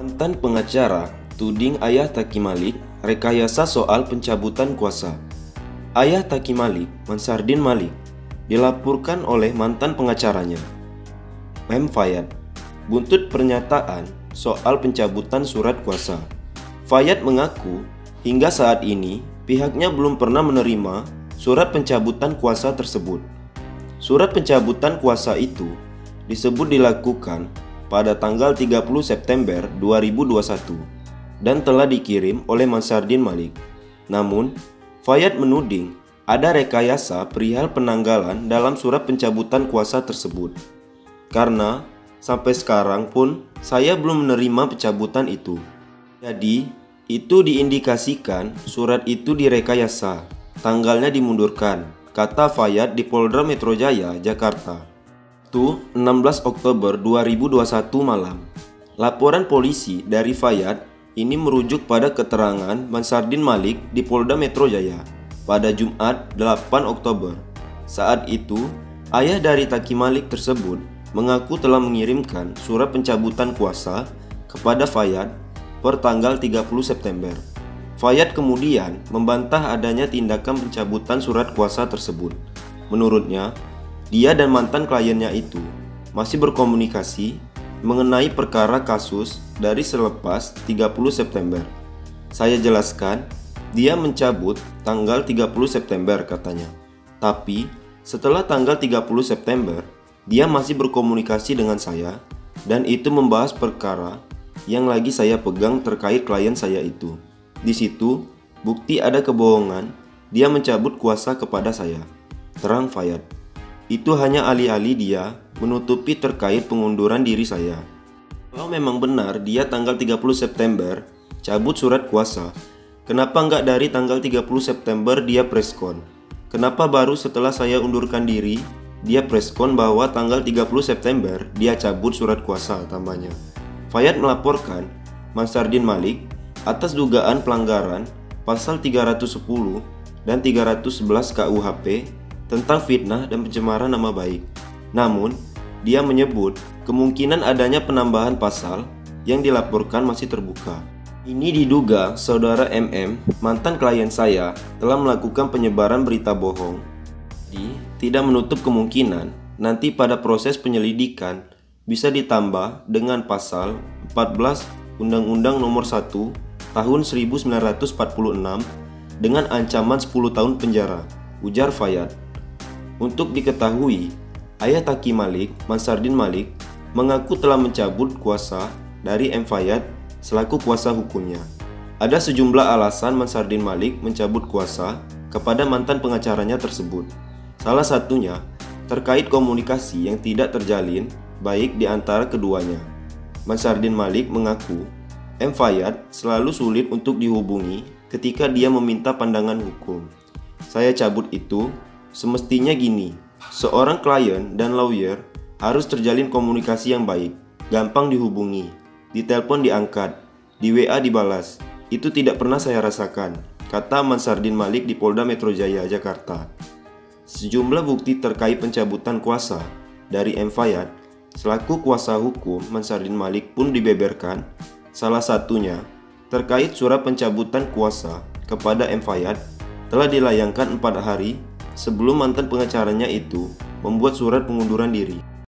Mantan pengacara tuding ayah Taki Malik rekayasa soal pencabutan kuasa. Ayah Taki Malik, Mansardin Malik, dilaporkan oleh mantan pengacaranya, M. Fayad, buntut pernyataan soal pencabutan surat kuasa. Fayad mengaku hingga saat ini pihaknya belum pernah menerima surat pencabutan kuasa tersebut. Surat pencabutan kuasa itu disebut dilakukan pada tanggal 30 September 2021 dan telah dikirim oleh Mansardin Malik. Namun, Fayad menuding ada rekayasa perihal penanggalan dalam surat pencabutan kuasa tersebut. Karena sampai sekarang pun saya belum menerima pencabutan itu. Jadi, itu diindikasikan surat itu direkayasa, tanggalnya dimundurkan, kata Fayad di Polda Metro Jaya, Jakarta. 16 Oktober 2021 malam. Laporan polisi dari Fayad ini merujuk pada keterangan Mansardin Malik di Polda Metro Jaya pada Jumat 8 Oktober. Saat itu, ayah dari Taki Malik tersebut mengaku telah mengirimkan surat pencabutan kuasa kepada Fayad per tanggal 30 September. Fayad kemudian membantah adanya tindakan pencabutan surat kuasa tersebut. Menurutnya, dia dan mantan kliennya itu masih berkomunikasi mengenai perkara kasus dari selepas 30 September. Saya jelaskan, dia mencabut tanggal 30 September katanya. Tapi setelah tanggal 30 September, dia masih berkomunikasi dengan saya dan itu membahas perkara yang lagi saya pegang terkait klien saya itu. Di situ, bukti ada kebohongan, dia mencabut kuasa kepada saya, terang Fayad. Itu hanya alih-alih dia menutupi terkait pengunduran diri saya. Kalau memang benar dia tanggal 30 September cabut surat kuasa, kenapa nggak dari tanggal 30 September dia preskon? Kenapa baru setelah saya undurkan diri, dia preskon bahwa tanggal 30 September dia cabut surat kuasa, tambahnya. Fayad melaporkan Mansardin Malik atas dugaan pelanggaran pasal 310 dan 311 KUHP tentang fitnah dan pencemaran nama baik. Namun, dia menyebut kemungkinan adanya penambahan pasal yang dilaporkan masih terbuka. Ini diduga saudara MM, mantan klien saya, telah melakukan penyebaran berita bohong. Jadi, tidak menutup kemungkinan nanti pada proses penyelidikan bisa ditambah dengan pasal 14 Undang-Undang Nomor 1 Tahun 1946 dengan ancaman 10 tahun penjara, ujar Fayad. Untuk diketahui, ayah Taki Malik, Mansardin Malik, mengaku telah mencabut kuasa dari M. Fayad selaku kuasa hukumnya. Ada sejumlah alasan Mansardin Malik mencabut kuasa kepada mantan pengacaranya tersebut. Salah satunya terkait komunikasi yang tidak terjalin baik di antara keduanya. Mansardin Malik mengaku M. Fayad selalu sulit untuk dihubungi ketika dia meminta pandangan hukum. Saya cabut itu. Semestinya gini, seorang klien dan lawyer harus terjalin komunikasi yang baik, gampang dihubungi, ditelepon diangkat, di WA dibalas. Itu tidak pernah saya rasakan, kata Mansardin Malik di Polda Metro Jaya, Jakarta. Sejumlah bukti terkait pencabutan kuasa dari M. Fayad selaku kuasa hukum Mansardin Malik pun dibeberkan. Salah satunya terkait surat pencabutan kuasa kepada M. Fayad telah dilayangkan 4 hari sebelum mantan pengacaranya itu membuat surat pengunduran diri.